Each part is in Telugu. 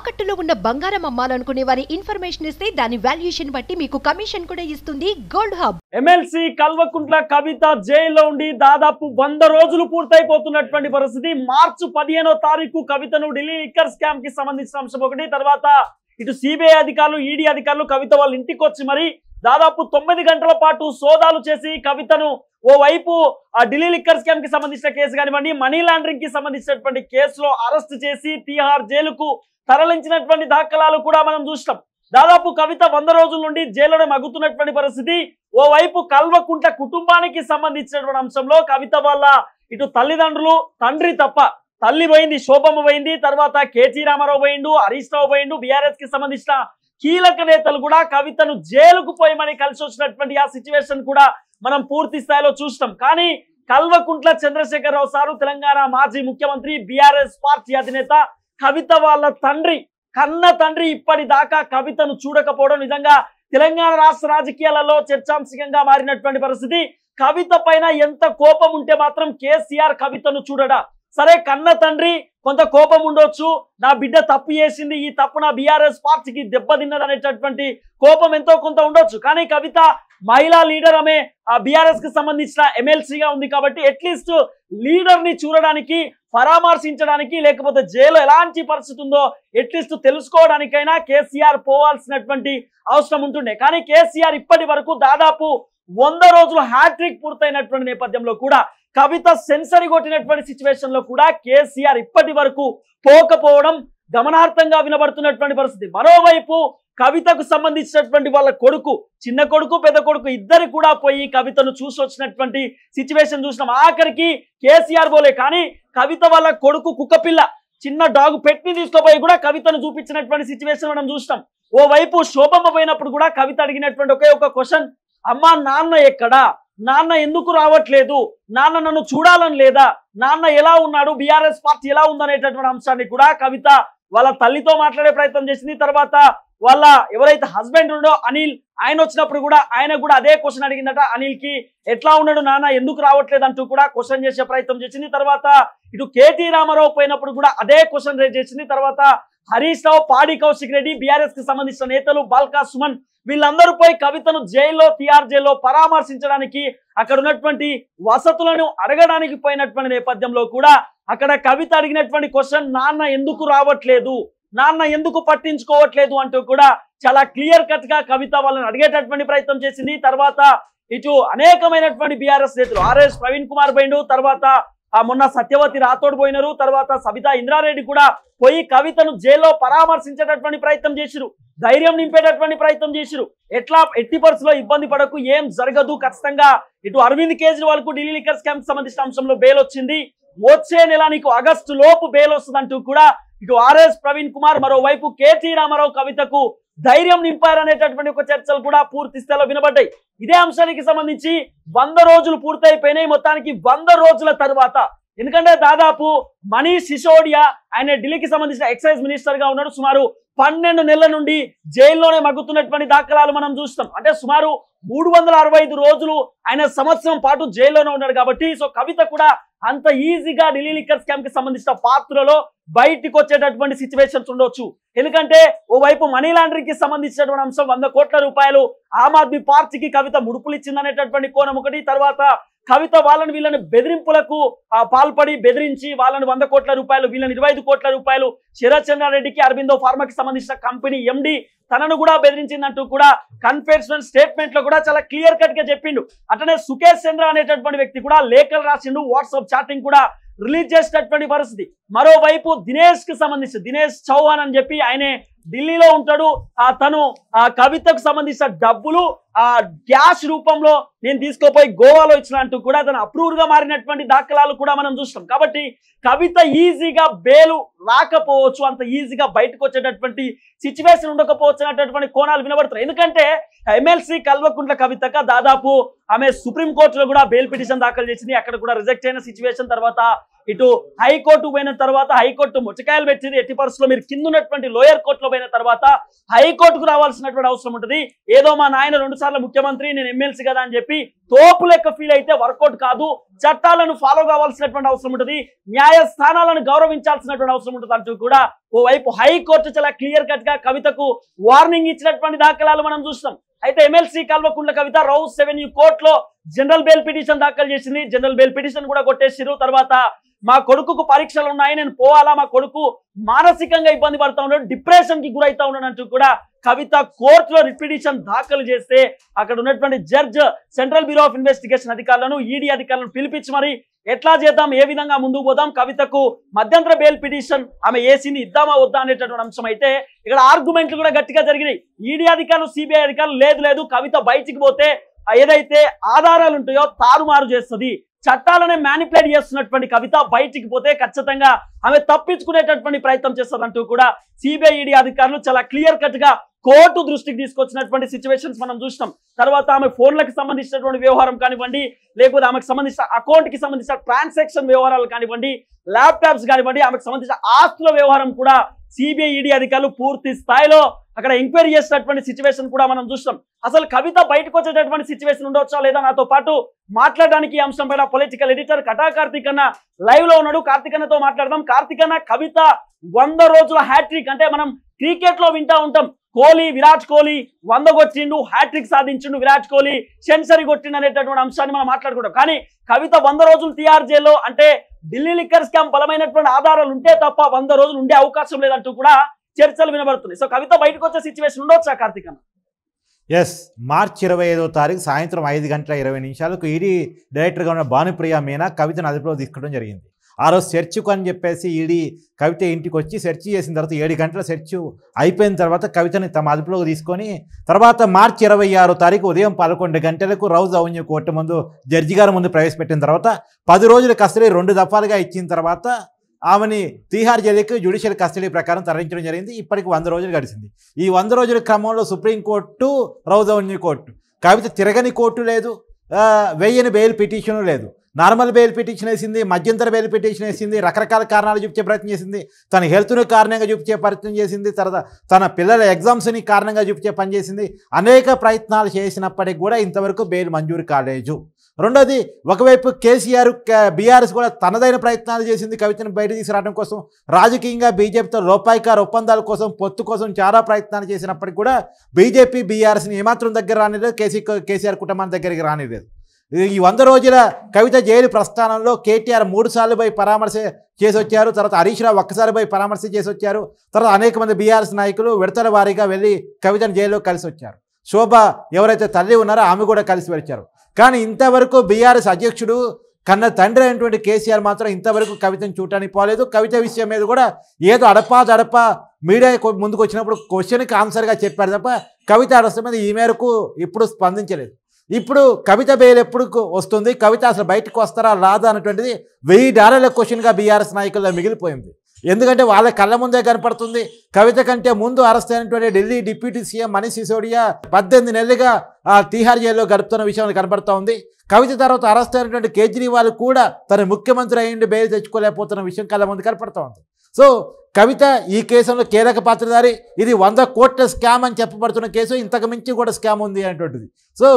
తాకట్టులో ఉన్న బంగారం అమ్మాలనుకునే వారి ఇన్ఫర్మేషన్ ఇస్తే దాని వాల్యుయేషన్ బట్టి మీకు కమిషన్ కూడా ఇస్తుంది gold hub. MLC Kalvakuntla Kavitha జైల్లో ఉండి దాదాపు 100 రోజులు పూర్తయిపోతున్నటువంటి పరిస్థితి. మార్చి 15వ తారీఖు కవితను ఢిల్లీ లిక్కర్ స్కామ్ కి సంబంధించిన అంశం ఒకటి, తర్వాత ఇటు సిబిఐ అధికారులు ఈడీ అధికారులు కవిత వాళ్ళ ఇంటికి వచ్చి మరి దాదాపు 9 గంటల పాటు సోదాలు చేసి కవితను ఓవైపు ఢిల్లీ లిక్కర్ స్కామ్ కి సంబంధించిన కేసు కానివ్వండి, మనీ లాండరింగ్ కి సంబంధించినటువంటి కేసులో అరెస్ట్ చేసి తిహార్ జైలుకు తరలించినటువంటి దాఖలాలు కూడా మనం చూస్తాం. దాదాపు కవిత 100 రోజుల నుండి జైల్లోనే మగ్గుతున్నటువంటి పరిస్థితి. ఓవైపు కల్వకుంట్ల కుటుంబానికి సంబంధించినటువంటి అంశంలో కవిత వాళ్ళ ఇటు తల్లిదండ్రులు, తండ్రి తప్ప తల్లి పోయింది, శోభమ్మ పోయింది, తర్వాత కేటీ రామారావు పోయిండు, హరీష్ రావు పోయిండు, బీఆర్ఎస్ కి సంబంధించిన కీలక నేతలు కూడా కవితను జైలుకు పోయమని కలిసి వచ్చినటువంటి ఆ సిచ్యువేషన్ కూడా మనం పూర్తి స్థాయిలో చూస్తాం. కానీ కల్వకుంట్ల చంద్రశేఖరరావు సారు, తెలంగాణ మాజీ ముఖ్యమంత్రి, బీఆర్ఎస్ పార్టీ అధినేత, కవిత వాళ్ళ తండ్రి, కన్న తండ్రి ఇప్పటిదాకా కవితను చూడకపోవడం నిజంగా తెలంగాణ రాష్ట్ర రాజకీయాలలో చర్చాంశంగా మారినటువంటి పరిస్థితి. కవిత పైన ఎంత కోపం ఉంటే మాత్రం కేసీఆర్ కవితను చూడడా? సరే, కన్న తండ్రి కొంత కోపం ఉండొచ్చు, నా బిడ్డ తప్పు చేసింది, ఈ తప్పు నా బీఆర్ఎస్ పార్టీకి దెబ్బతిన్నది అనేటటువంటి కోపం ఎంతో కొంత ఉండొచ్చు. కానీ కవిత మహిళా లీడర్, ఆమె బీఆర్ఎస్ కి సంబంధించిన ఎమ్మెల్సీగా ఉంది కాబట్టి అట్లీస్ట్ లీడర్ ని చూడడానికి, పరామర్శించడానికి, లేకపోతే జైల్లో ఎలాంటి పరిస్థితి ఉందో అట్లీస్ట్ తెలుసుకోవడానికైనా కేసీఆర్ పోవాల్సినటువంటి అవసరం ఉంటుండే. కానీ కేసీఆర్ ఇప్పటి వరకు దాదాపు 100 రోజులు హ్యాట్రిక్ పూర్తయినటువంటి నేపథ్యంలో కూడా, కవిత సెన్సరీ కొట్టినటువంటి సిచ్యువేషన్ లో కూడా కేసీఆర్ ఇప్పటి వరకు పోకపోవడం గమనార్థంగా వినబడుతున్నటువంటి పరిస్థితి. మరోవైపు కవితకు సంబంధించినటువంటి వాళ్ళ కొడుకు, చిన్న కొడుకు, పెద్ద కొడుకు ఇద్దరు కూడా పోయి కవితను చూసి వచ్చినటువంటి సిచ్యువేషన్ చూసినాం. ఆఖరికి కేసీఆర్ పోలే, కానీ కవిత వాళ్ళ కొడుకు కుక్కపిల్ల, చిన్న డాగ్ పెట్టి తీసుకుపోయి కూడా కవితను చూపించినటువంటి సిచ్యువేషన్ మనం చూసినాం. ఓవైపు శోభమ్మ పోయినప్పుడు కూడా కవిత అడిగినటువంటి ఒకే ఒక క్వశ్చన్, అమ్మా నాన్న ఎక్కడా, నాన్న ఎందుకు రావట్లేదు, నాన్న నన్ను చూడాలని లేదా, నాన్న ఎలా ఉన్నాడు, బీఆర్ఎస్ పార్టీ ఎలా ఉందనేటటువంటి అంశాన్ని కూడా కవిత వాళ్ళ తల్లితో మాట్లాడే ప్రయత్నం చేసింది. తర్వాత వాళ్ళ ఎవరైతే హస్బెండ్ ఉండో అనిల్, ఆయన వచ్చినప్పుడు కూడా ఆయన కూడా అదే క్వశ్చన్ అడిగిందట. అనిల్ కి ఎట్లా ఉన్నాడు నాన్న, ఎందుకు రావట్లేదు అంటూ కూడా క్వశ్చన్ చేసే ప్రయత్నం చేసింది. తర్వాత ఇటు కేటీ రామారావు పోయినప్పుడు కూడా అదే క్వశ్చన్ రేజ్ చేసింది. తర్వాత హరీష్ రావు, పాడి కౌశిక్ రెడ్డి, బీఆర్ఎస్ కి సంబంధించిన నేతలు, బాల్కా సుమన్, వీళ్ళందరూ పోయి కవితను జైల్లో, తిహార్ జైల్లో పరామర్శించడానికి, అక్కడ ఉన్నటువంటి వసతులను అడగడానికి పోయినటువంటి నేపథ్యంలో కూడా అక్కడ కవిత అడిగినటువంటి క్వశ్చన్, నాన్న ఎందుకు రావట్లేదు, నాన్న ఎందుకు పట్టించుకోవట్లేదు అంటూ కూడా చాలా క్లియర్ కట్ గా కవిత వాళ్ళని అడిగేటటువంటి ప్రయత్నం చేసింది. తర్వాత ఇటు అనేకమైనటువంటి బీఆర్ఎస్ నేతలు, ఆర్ఎస్ ప్రవీణ్ కుమార్ పోయిండు, తర్వాత మొన్న సత్యవతి రాథోడ్ పోయినారు, తర్వాత సబితా ఇంద్రారెడ్డి కూడా పోయి కవితను జైల్లో పరామర్శించేటటువంటి ప్రయత్నం చేసిరు, ధైర్యం నింపేటటువంటి ప్రయత్నం చేసిరు. ఎట్టి పరిస్థితుల్లో ఇబ్బంది పడకు, ఏం జరగదు, ఖచ్చితంగా ఇటు అరవింద్ కేజ్రీవాల్ కు ఢిల్లీ లిక్కర్ స్కామ్ సంబంధించిన అంశంలో బెయిల్ వచ్చింది, వచ్చే నెల నీకు ఆగస్టు లోపు బెయిల్ వస్తుందంటూ కూడా ఇటు ఆర్ఎస్ ప్రవీణ్ కుమార్, మరోవైపు కేటీ రామారావు కవితకు ధైర్యం నింపారనేటటువంటి ఒక చర్చలు కూడా పూర్తి స్థాయిలో వినబడ్డాయి. ఇదే అంశానికి సంబంధించి 100 రోజులు పూర్తయిపోయినాయి. మొత్తానికి 100 రోజుల తర్వాత, ఎందుకంటే దాదాపు మనీష్ సిసోడియా, ఆయన ఢిల్లీకి సంబంధించిన ఎక్సైజ్ మినిస్టర్ గా ఉన్నాడు, సుమారు 12 నెలల నుండి జైల్లోనే మగ్గుతున్నటువంటి దాఖలాలు మనం చూస్తాం. అంటే సుమారు 365 రోజులు ఆయన సంవత్సరం పాటు జైల్లోనే ఉన్నాడు కాబట్టి, సో కవిత కూడా అంత ఈజీగా ఢిల్లీ లిక్కర్ స్కామ్ కి సంబంధించిన పాత్రలో బయటికి వచ్చేటటువంటి సిచ్యువేషన్స్ ఉండొచ్చు. ఎందుకంటే ఓవైపు మనీ లాండరింగ్ కి సంబంధించినటువంటి అంశం, 100 కోట్ల రూపాయలు ఆమ్ ఆద్మీ పార్టీకి కవిత ముడుపులు ఇచ్చిందనేటటువంటి కోణం ఒకటి. తర్వాత కవిత వాళ్ళని వీళ్ళని బెదిరింపులకు పాల్పడి బెదిరించి వాళ్ళని 100 కోట్ల రూపాయలు, వీళ్ళని 25 కోట్ల రూపాయలు, శరత్ చంద్రారెడ్డికి అరబిందో ఫార్మాకి సంబంధించిన కంపెనీ ఎండి తనను కూడా బెదిరించిందంటూ కూడా కన్ఫెషనల్ స్టేట్మెంట్ లో కూడా చాలా క్లియర్ కట్ గా చెప్పిండు. అట్లనే సుకేష్ చంద్ర అనేటటువంటి వ్యక్తి కూడా లేఖలు రాసిండు, వాట్సాప్ చాటింగ్ కూడా రిలీజ్ చేసినటువంటి పరిస్థితి. మరోవైపు దినేష్ కి సంబంధించి, దినేష్ చౌహాన్ అని చెప్పి ఆయనే ఢిల్లీలో ఉంటాడు, తను కవితకు సంబంధించిన డబ్బులు క్యాష్ రూపంలో నేను తీసుకోపోయి గోవాలో ఇచ్చినట్టు కూడా తను అప్రూవ్ గా మారినటువంటి దాఖలాలు కూడా మనం చూస్తాం. కాబట్టి కవిత ఈజీగా బెయిల్ రాకపోవచ్చు, అంత ఈజీగా బయటకు వచ్చేటటువంటి సిచ్యువేషన్ ఉండకపోవచ్చు అనేటటువంటి కోణాలు వినబడుతున్నాయి. ఎందుకంటే ఎమ్మెల్సీ కల్వకుంట్ల కవితక దాదాపు ఆమె సుప్రీంకోర్టులో కూడా బెయిల్ పిటిషన్ దాఖలు చేసింది, అక్కడ కూడా రిజెక్ట్ అయిన సిచ్యువేషన్. తర్వాత ఇటు హైకోర్టు పోయిన తర్వాత హైకోర్టు ముచ్చకాయలు పెట్టింది, ఎట్టి పరిస్థితుల్లో మీరు కింద ఉన్నటువంటి లోయర్ కోర్టులో పోయిన తర్వాత హైకోర్టుకు రావాల్సినటువంటి అవసరం ఉంటుంది. ఏదో మా నాయన 2 సార్లు ముఖ్యమంత్రి, నేను ఎమ్మెల్సీ కదా అని చెప్పి తోపు లెక్క ఫీల్ అయితే వర్కౌట్ కాదు. చట్టాలను ఫాలో కావాల్సినటువంటి అవసరం ఉంటుంది, న్యాయస్థానాలను గౌరవించాల్సినటువంటి అవసరం ఉంటుంది అంటూ కూడా ఓవైపు హైకోర్టు చాలా క్లియర్ కట్ గా కవితకు వార్నింగ్ ఇచ్చినటువంటి దాఖలాలు మనం చూస్తాం. అయితే MLC Kalvakuntla Kavitha Rouse Avenue కోర్టులో జనరల్ బెయిల్ పిటిషన్ దాఖలు చేసింది. జనరల్ బెయిల్ పిటిషన్ కూడా కొట్టేసిరు. తర్వాత మా కొడుకుకు పరీక్షలు ఉన్నాయి, నేను పోవాలా, మా కొడుకు మానసికంగా ఇబ్బంది పడతా ఉన్నాడు, డిప్రెషన్ కి గురైతా ఉన్నాడు అంటూ కూడా కవిత కోర్టులో రిపిటిషన్ దాఖలు చేస్తే అక్కడ ఉన్నటువంటి judge Central Bureau of Investigation అధికారులను, ఈడీ అధికారులను పిలిపించి మరి ఎట్లా చేద్దాం, ఏ విధంగా ముందుకు పోదాం, కవితకు మధ్యంతర బెయిల్ పిటిషన్ ఆమె ఏసీని ఇద్దామా వద్దా అనేటటువంటి అంశం అయితే ఇక్కడ ఆర్గ్యుమెంట్లు కూడా గట్టిగా జరిగినాయి. ఈడీ అధికారులు, సిబిఐ అధికారులు లేదు కవిత బయటికి పోతే ఏదైతే ఆధారాలు ఉంటాయో తారుమారు చేస్తుంది, చట్టాలనే మ్యానిపులేట్ చేస్తున్నటువంటి కవిత బయటికి పోతే ఖచ్చితంగా ఆమె తప్పించుకునేటటువంటి ప్రయత్నం చేస్తారంటూ కూడా సిబిఐ, ఈడీ అధికారులు చాలా క్లియర్ కట్ గా కోర్టు దృష్టికి తీసుకొచ్చినటువంటి సిచ్యువేషన్స్ మనం చూసినాం. తర్వాత ఆమె ఫోన్లకు సంబంధించినటువంటి వ్యవహారం కానివ్వండి, లేకపోతే ఆమెకు సంబంధించిన అకౌంట్ కి సంబంధించిన ట్రాన్సాక్షన్ వ్యవహారాలు కానివ్వండి, ల్యాప్టాప్స్ కానివ్వండి, ఆమెకు సంబంధించిన ఆస్తుల వ్యవహారం కూడా సిబిఐ, ఈడీ అధికారులు పూర్తి స్థాయిలో అక్కడ ఎంక్వైరీ చేసినటువంటి సిచ్యువేషన్ కూడా మనం చూస్తాం. అసలు కవిత బయటకు వచ్చేటటువంటి సిచ్యువేషన్ ఉండొచ్చా లేదా, నాతో పాటు మాట్లాడడానికి ఈ అంశం పైన పొలిటికల్ ఎడిటర్ కటా కార్తిక్ అన్న లైవ్ లో ఉన్నాడు. కార్తిక్ అన్నతో మాట్లాడదాం. కార్తిక్ అన్న, కవిత 100 రోజుల హ్యాట్రిక్ అంటే మనం క్రికెట్ లో వింటా ఉంటాం, విరాట్ కోహ్లీ 100 కొట్టిండు, హ్యాట్రిక్ సాధించిండు, విరాట్ కోహ్లీ సెంచరీ కొట్టిండు అనేటటువంటి అంశాన్ని మనం మాట్లాడుకుంటాం. కానీ కవిత 100 రోజులు తిహార్ జైల్లో అంటే ఢిల్లీ లిక్కర్ స్కామ్ బలమైనటువంటి ఆధారాలు ఉంటే తప్ప 100 రోజులు ఉండే అవకాశం లేదంటూ కూడా చర్చలు వినబడుతున్నాయి. సో కవిత బయటకు వచ్చే సిచ్యువేషన్ ఉండొచ్చా కార్తిక్ అన్న? ఎస్, మార్చి 25వ తారీఖు సాయంత్రం 5:20 ఈడీ డైరెక్టర్గా ఉన్న భానుప్రియ మీనా కవితను అదుపులో తీసుకోవడం జరిగింది. ఆ రోజు సెర్చ్కు అని చెప్పేసి ఈడీ కవిత ఇంటికి వచ్చి సెర్చ్ చేసిన తర్వాత 7 గంటల సెర్చ్ అయిపోయిన తర్వాత కవితని తమ అదుపులోకి తీసుకొని తర్వాత మార్చి 26వ తారీఖు ఉదయం 11 గంటలకు రౌజ్ అవెన్యూ కోర్టు ముందు జడ్జి గారి ముందు ప్రవేశపెట్టిన తర్వాత 10 రోజుల కస్టడీ 2 దఫాలుగా ఇచ్చిన తర్వాత ఆమెని తీహార్ జైలుకి జ్యుడిషియల్ కస్టడీ ప్రకారం తరలించడం జరిగింది. ఇప్పటికి 100 రోజులు గడిచింది. ఈ 100 రోజుల క్రమంలో Supreme Court, Rouse Avenue court, Kavitha తిరగని కోర్టు లేదు, వేయని బెయిల్ పిటిషన్ లేదు, నార్మల్ బెయిల్ పిటిషన్ వేసింది, మధ్యంతర బెయిల్ పిటిషన్ వేసింది, రకరకాల కారణాలు చూపించే ప్రయత్నం చేసింది, తన హెల్త్ను కారణంగా చూపించే ప్రయత్నం చేసింది, తర్వాత తన పిల్లల ఎగ్జామ్స్ని కారణంగా చూపించే పని చేసింది. అనేక ప్రయత్నాలు చేసినప్పటికీ కూడా ఇంతవరకు బెయిల్ మంజూరు కాలేదు. రెండోది, ఒకవైపు కేసీఆర్, బీఆర్ఎస్ కూడా తనదైన ప్రయత్నాలు చేసింది కవితను బయట తీసుకురావడం కోసం. రాజకీయంగా బీజేపీతో లోపాయికార ఒప్పందాల కోసం, పొత్తు కోసం చాలా ప్రయత్నాలు చేసినప్పటికీ కూడా బీజేపీ, బీఆర్ఎస్ని ఏమాత్రం దగ్గర రానిలేదు, కేసీఆర్ కుటుంబానికి దగ్గరికి రానిలేదు. ఈ 100 రోజుల కవిత జైలు ప్రస్థానంలో కేటీఆర్ 3 సార్లు పోయి పరామర్శ చేసి వచ్చారు, తర్వాత హరీష్ రావు 1 సారి పోయి పరామర్శ చేసి వచ్చారు, తర్వాత అనేక మంది బీఆర్ఎస్ నాయకులు విడతల వారీగా వెళ్ళి కవితను జైల్లో కలిసి వచ్చారు. శోభ ఎవరైతే తల్లి ఉన్నారో ఆమె కూడా కలిసి వచ్చారు. కానీ ఇంతవరకు బీఆర్ఎస్ అధ్యక్షుడు కన్న తండ్రి అయినటువంటి కేసీఆర్ మాత్రం ఇంతవరకు కవితను చూడటానికి పోలేదు. కవిత విషయం మీద కూడా ఏదో అడపా మీడియా ముందుకు వచ్చినప్పుడు క్వశ్చన్కి ఆన్సర్గా చెప్పారు తప్ప కవిత అరెస్ట్ మీద ఈ మేరకు ఇప్పుడు స్పందించలేదు. ఇప్పుడు కవిత బెయిల్ ఎప్పుడు వస్తుంది, కవిత అసలు బయటకు వస్తారా రాదా అనేటువంటిది $1000 క్వశ్చన్గా బీఆర్ఎస్ నాయకుల్లో మిగిలిపోయింది. ఎందుకంటే వాళ్ళ కళ్ళ ముందే కనపడుతుంది. కవిత కంటే ముందు అరెస్ట్ అయినటువంటి ఢిల్లీ డిప్యూటీ సీఎం మనీష్ సిసోడియా 18 నెలలుగా తిహార్ జైల్లో గడుపుతున్న విషయం కనపడుతూ ఉంది. కవిత తర్వాత అరెస్ట్ అయినటువంటి కేజ్రీవాల్ కూడా తన ముఖ్యమంత్రి అయ్యిండి బెయిల్ తెచ్చుకోలేకపోతున్న విషయం కళ్ళ ముందు కనపడుతూ ఉంది. సో కవిత ఈ కేసులో కీలక పాత్రధారి. ఇది 100 కోట్ల స్కామ్ అని చెప్పబడుతున్న కేసు, ఇంతకు మించి కూడా స్కామ్ ఉంది అనేటువంటిది. సో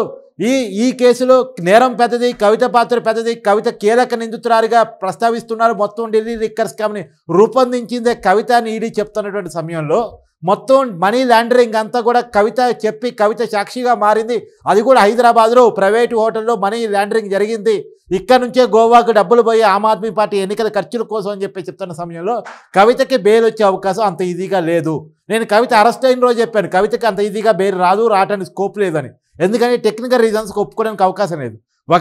ఈ కేసులో నేరం పెద్దది, కవిత పాత్ర పెద్దది, కవిత కీలక నిందితురాలిగా ప్రస్తావిస్తున్నారు. మొత్తం ఢిల్లీ లిక్కర్ స్కామ్ని రూపొందించిందే కవిత అని ఈడీ చెప్తున్నటువంటి సమయంలో మొత్తం మనీ లాండరింగ్ అంతా కూడా కవిత చెప్పి కవిత సాక్షిగా మారింది. అది కూడా హైదరాబాద్లో ప్రైవేటు హోటల్లో మనీ లాండరింగ్ జరిగింది. ఇక్కడ నుంచే గోవాకు డబ్బులు పోయి ఆమ్ ఆద్మీ పార్టీ ఎన్నికల ఖర్చుల కోసం అని చెప్పి చెప్తున్న సమయంలో కవితకి బెయిల్ వచ్చే అవకాశం అంత ఈజీగా లేదు. నేను కవిత అరెస్ట్ అయిన రోజు చెప్పాను కవితకి అంత ఈజీగా బెయిల్ రాదు, రావడానికి స్కోప్ లేదని. ఎందుకంటే టెక్నికల్ రీజన్స్కి ఒప్పుకోవడానికి అవకాశం లేదు.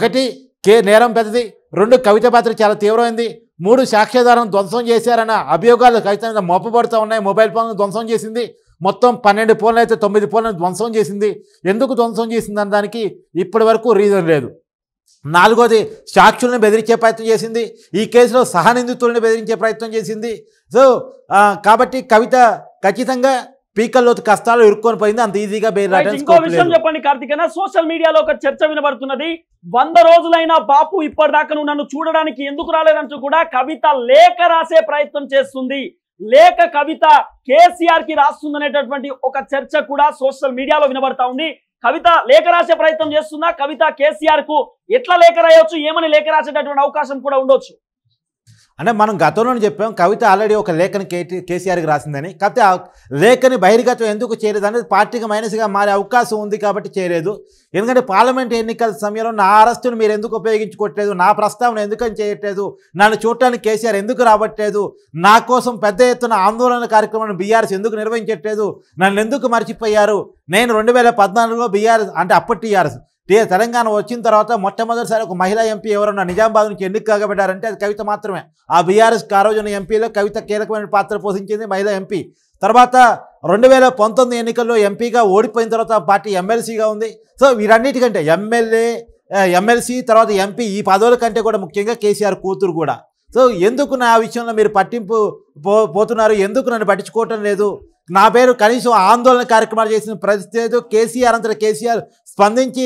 1 నేరం పెద్దది, 2 కవిత పాత్ర చాలా తీవ్రమైంది, 3 సాక్ష్యాధారం ధ్వంసం చేశారన్న అభియోగాలు కవిత మీద మోపబడుతూ ఉన్నాయి. మొబైల్ ఫోన్లు ధ్వంసం చేసింది, మొత్తం 12 ఫోన్లు అయితే 9 ఫోన్లను ధ్వంసం చేసింది. ఎందుకు ధ్వంసం చేసింది అన్న దానికి ఇప్పటి వరకు రీజన్ లేదు. 4వది, సాక్షులను బెదిరించే ప్రయత్నం చేసింది. ఈ కేసులో సహనిందితులను బెదిరించే ప్రయత్నం చేసింది. సో కాబట్టి కవిత ఖచ్చితంగా పీకల్లోతు కష్టాలు ఇరుక్కొని పోయింది, అంత ఈజీగా బెయిల్ రైట్, ఇంకో విషయం చెప్పండి కార్తికేయన. సోషల్ మీడియాలో ఒక చర్చ వినబడుతున్నది. 100 రోజులైన బాపు ఇప్పటిదాకా నువ్వు నన్ను చూడడానికి ఎందుకు రాలేదంటూ కూడా కవిత లేఖ రాసే ప్రయత్నం చేస్తుంది. లేఖ కవిత కేసీఆర్ కి రాస్తుందనేటటువంటి ఒక చర్చ కూడా సోషల్ మీడియాలో వినబడతా ఉంది. కవిత లేఖ రాసే ప్రయత్నం చేస్తుందా? కవిత కేసీఆర్ కు ఎట్లా లేఖ రాయొచ్చు, ఏమని లేఖ రాసేటటువంటి అవకాశం కూడా ఉండొచ్చు? అంటే మనం గతంలోనే చెప్పాం, కవిత ఆల్రెడీ ఒక లేఖని కేసీఆర్కి రాసిందని. కాకపోతే ఆ లేఖని బహిర్గతం ఎందుకు చేయలేదు అనేది పార్టీకి మైనస్గా మారే అవకాశం ఉంది కాబట్టి చేయలేదు. ఎందుకంటే పార్లమెంట్ ఎన్నికల సమయంలో నా అరెస్టును మీరు ఎందుకు ఉపయోగించుకోవట్లేదు, నా ప్రస్తావన ఎందుకని చేయట్లేదు, నన్ను చూడటానికి కేసీఆర్ ఎందుకు రావట్లేదు, నా కోసం పెద్ద ఎత్తున ఆందోళన కార్యక్రమాన్ని బీఆర్ఎస్ ఎందుకు నిర్వహించట్లేదు, నన్ను ఎందుకు మర్చిపోయారు. నేను 2014లో బీఆర్ఎస్ అంటే అప్పటి టీఆర్ఎస్ తెలంగాణ వచ్చిన తర్వాత మొట్టమొదటిసారి ఒక మహిళా ఎంపీ ఎవరన్నా నిజామాబాద్ నుంచి ఎన్నిక కాగబడ్డారంటే అది కవిత మాత్రమే. ఆ బీఆర్ఎస్ ఆ రోజున ఎంపీలో కవిత కీలకమైన పాత్ర పోషించింది, మహిళా ఎంపీ. తర్వాత 2019 ఎన్నికల్లో ఎంపీగా ఓడిపోయిన తర్వాత పార్టీ ఎమ్మెల్సీగా ఉంది. సో వీరన్నిటికంటే ఎమ్మెల్సీ తర్వాత ఎంపీ ఈ పదవుల కంటే కూడా ముఖ్యంగా కేసీఆర్ కూతురు కూడా. సో ఎందుకు నా విషయంలో మీరు పట్టింపు పోతున్నారు, ఎందుకు నన్ను పట్టించుకోవటం లేదు, నా పేరు కనీసం ఆందోళన కార్యక్రమాలు చేసిన పరిస్థితి లేదు. కేసీఆర్ అంతటా కేసీఆర్ స్పందించి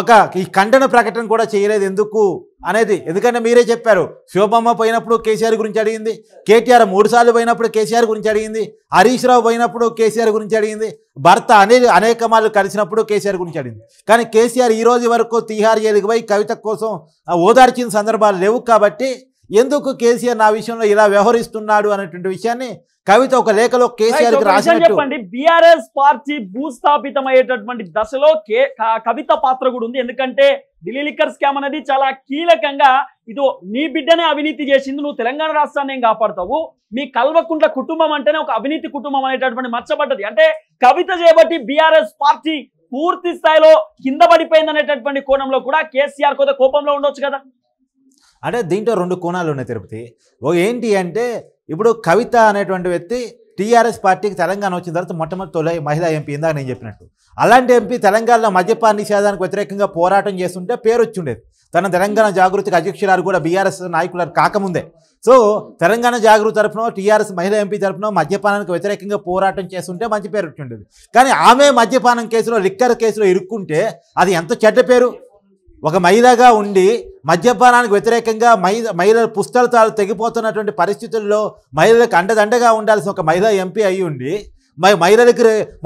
ఈ ఖండన ప్రకటన కూడా చేయలేదు ఎందుకు అనేది. ఎందుకంటే మీరే చెప్పారు, శోభమ్మ పోయినప్పుడు కేసీఆర్ గురించి అడిగింది, కేటీఆర్ 3 సార్లు పోయినప్పుడు కేసీఆర్ గురించి అడిగింది, హరీష్ రావు పోయినప్పుడు కేసీఆర్ గురించి అడిగింది, భర్త అనేక మార్లు కలిసినప్పుడు కేసీఆర్ గురించి అడిగింది. కానీ కేసీఆర్ ఈ రోజు వరకు తీహార్ జైలుకి పోయి కవిత కోసం ఓదార్చిన సందర్భాలు లేవు. కాబట్టి ఎందుకు కేసీఆర్ నా విషయంలో ఇలా వ్యవహరిస్తున్నాడు అనేటువంటి విషయాన్ని కవిత ఒక లేఖలో కేసీఆర్ చెప్పండి. బీఆర్ఎస్ పార్టీ భూస్థాపితమయ్యేటటువంటి దశలో కవిత పాత్ర కూడా ఉంది. ఎందుకంటే ఢిల్లీ లిక్కర్ స్కామ్ అనేది చాలా కీలకంగా, ఇదో నీ బిడ్డనే అవినీతి చేసింది, నువ్వు తెలంగాణ రాష్ట్రాన్ని ఏం కాపాడతావు, మీ కల్వకుంట్ల కుటుంబం అంటేనే ఒక అవినీతి కుటుంబం అనేటటువంటి మచ్చబడ్డది. అంటే కవిత చేయబట్టి బీఆర్ఎస్ పార్టీ పూర్తి స్థాయిలో కింద పడిపోయింది అనేటటువంటి కోణంలో కూడా కేసీఆర్ కొద్దిగా కోపంలో ఉండొచ్చు కదా. అంటే దీంట్లో 2 కోణాలు ఉన్నాయి తిరుపతి. ఏంటి అంటే ఇప్పుడు కవిత అనేటువంటి వ్యక్తి టీఆర్ఎస్ పార్టీకి తెలంగాణ వచ్చిన తర్వాత మొట్టమొదటి మహిళా ఎంపీ, ఇందాక నేను చెప్పినట్టు. అలాంటి ఎంపీ తెలంగాణలో మద్యపాన నిషేధానికి వ్యతిరేకంగా పోరాటం చేస్తుంటే పేరు వచ్చి ఉండేది. తన తెలంగాణ జాగృతికి అధ్యక్షురాలు కూడా బీఆర్ఎస్ నాయకులు కాకముందే. సో తెలంగాణ జాగృతి తరఫున టీఆర్ఎస్ మహిళా ఎంపీ తరఫున మద్యపానానికి వ్యతిరేకంగా పోరాటం చేస్తుంటే మంచి పేరు వచ్చి ఉండేది. కానీ ఆమె మద్యపానం కేసులో, లిక్కర్ కేసులో ఇరుక్కుంటే అది ఎంత చెడ్డ పేరు. ఒక మహిళగా ఉండి మద్యపానానికి వ్యతిరేకంగా మహిళల పుస్తకాలు తెగిపోతున్నటువంటి పరిస్థితుల్లో మహిళలకు అండదండగా ఉండాల్సిన ఒక మహిళా ఎంపీ అయి ఉండి మహిళలకు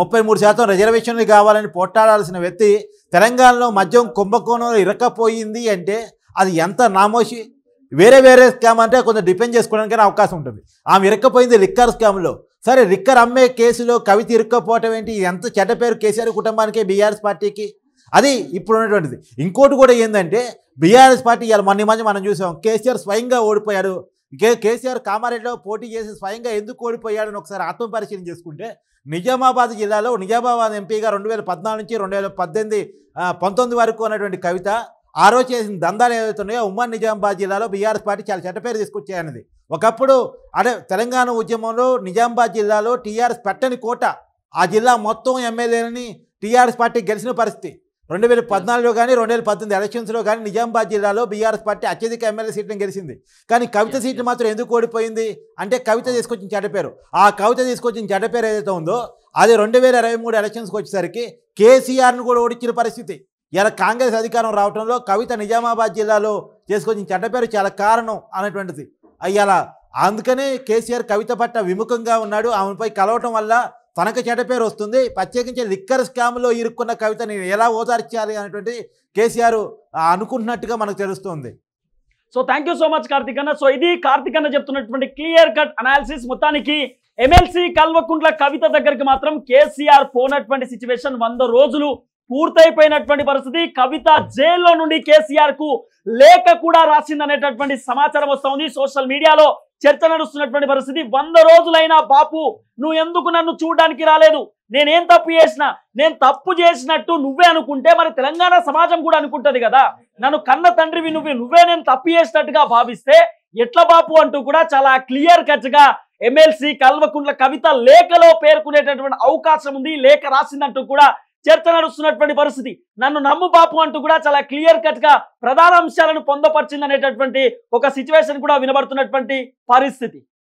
33% రిజర్వేషన్లు కావాలని పోట్లాడాల్సిన వ్యక్తి తెలంగాణలో మద్యం కుంభకోణంలో ఇరక్కపోయింది అంటే అది ఎంత నామోషి. వేరే స్కామ్ అంటే కొంచెం డిపెండ్ చేసుకోవడానికి అవకాశం ఉంటుంది. ఆమె ఇరక్కపోయింది లిక్కర్ స్కామ్లో. సరే, లిక్కర్ అమ్మే కేసులో కవిత ఇరుక్కపోవటం ఏంటి, ఎంత చెడ్డ పేరు కేసీఆర్ కుటుంబానికి, బీఆర్ఎస్ పార్టీకి. అది ఇప్పుడు ఉన్నటువంటిది. ఇంకోటి కూడా ఏంటంటే బీఆర్ఎస్ పార్టీ ఇవాళ మధ్య మనం చూసాం, కేసీఆర్ స్వయంగా ఓడిపోయాడు. కేసీఆర్ కామారెడ్డిలో పోటీ చేసి స్వయంగా ఎందుకు ఓడిపోయాడని ఒకసారి ఆత్మపరిశీలన చేసుకుంటే నిజామాబాద్ జిల్లాలో నిజామాబాద్ ఎంపీగా 2014 నుంచి 2019 వరకు ఉన్నటువంటి కవిత ఆ రోజు చేసిన దందాలు ఏవైతే ఉన్నాయో ఉమ్మడి నిజామాబాద్ జిల్లాలో బీఆర్ఎస్ పార్టీ చాలా చెడ్డ పేరు తీసుకొచ్చాయన్నది. ఒకప్పుడు తెలంగాణ ఉద్యమంలో నిజామాబాద్ జిల్లాలో టీఆర్ఎస్ పెట్టని కోట, ఆ జిల్లా మొత్తం ఎమ్మెల్యేలని టీఆర్ఎస్ పార్టీ గెలిచిన పరిస్థితి. 2014లో కానీ 2018 ఎలక్షన్స్లో కానీ నిజామాబాద్ జిల్లాలో బీఆర్ఎస్ పార్టీ అత్యధిక ఎమ్మెల్యే సీట్లను గెలిచింది. కానీ కవిత సీట్లు మాత్రం ఎందుకు ఓడిపోయింది అంటే కవిత తీసుకొచ్చిన చెడ్డ పేరు. ఆ కవిత తీసుకొచ్చిన చెడ్డ పేరు ఏదైతే ఉందో అది 2023 ఎలక్షన్స్కి వచ్చేసరికి కేసీఆర్ను కూడా ఓడించిన పరిస్థితి. ఇలా కాంగ్రెస్ అధికారం రావడంలో కవిత నిజామాబాద్ జిల్లాలో చేసుకొచ్చిన చెడ్డ పేరు చాలా కారణం అనేటువంటిది. అయ్యాలా అందుకనే కేసీఆర్ కవిత పట్ల విముఖంగా ఉన్నాడు. ఆమెపై కలవటం వల్ల తనకు చెడ్డ పేరు వస్తుంది. ప్రత్యేకించి లిక్కర్ స్కామ్లో ఇరుక్కున్న కవితని ఎలా ఓదార్చాలి అనేటువంటి కేసీఆర్ అనుకుంటున్నట్టుగా మనకు తెలుస్తుంది. So thank you so much Karthik అన్న. సో ఇది కార్తిక్ అన్న చెప్తున్నటువంటి క్లియర్ కట్ అనాలిసిస్. మొత్తానికి ఎమ్మెల్సీ కల్వకుంట్ల కవిత దగ్గరికి మాత్రం కేసీఆర్ పోనటువంటి సిచ్యువేషన్ 100 రోజులు పూర్తయిపోయినటువంటి పరిస్థితి. కవిత జైల్లో నుండి కేసీఆర్ కు లేఖ కూడా రాసిందనేటటువంటి సమాచారం వస్తుంది. సోషల్ మీడియాలో చర్చ నడుస్తున్నటువంటి పరిస్థితి. 100 రోజులైనా బాపు నువ్వు ఎందుకు నన్ను చూడడానికి రాలేదు, నేనేం తప్పు చేసినా, నేను తప్పు చేసినట్టు నువ్వే అనుకుంటే మరి తెలంగాణ సమాజం కూడా అనుకుంటది కదా, నన్ను కన్న తండ్రివి నువ్వే నేను తప్పు చేసినట్టుగా భావిస్తే ఎట్లా బాపు అంటూ కూడా చాలా క్లియర్ కట్ గా ఎమ్మెల్సీ కల్వకుంట్ల కవిత లేఖలో పేర్కొనేటటువంటి అవకాశం ఉంది. లేఖ రాసిందంటూ కూడా చర్చ నడుస్తున్నటువంటి పరిస్థితి. నన్ను నమ్ము బాపు అంటూ కూడా చాలా క్లియర్ కట్ గా ప్రధాన అంశాలను పొందపరిచింది అనేటటువంటి ఒక సిచ్యువేషన్ కూడా వినబడుతున్నటువంటి పరిస్థితి.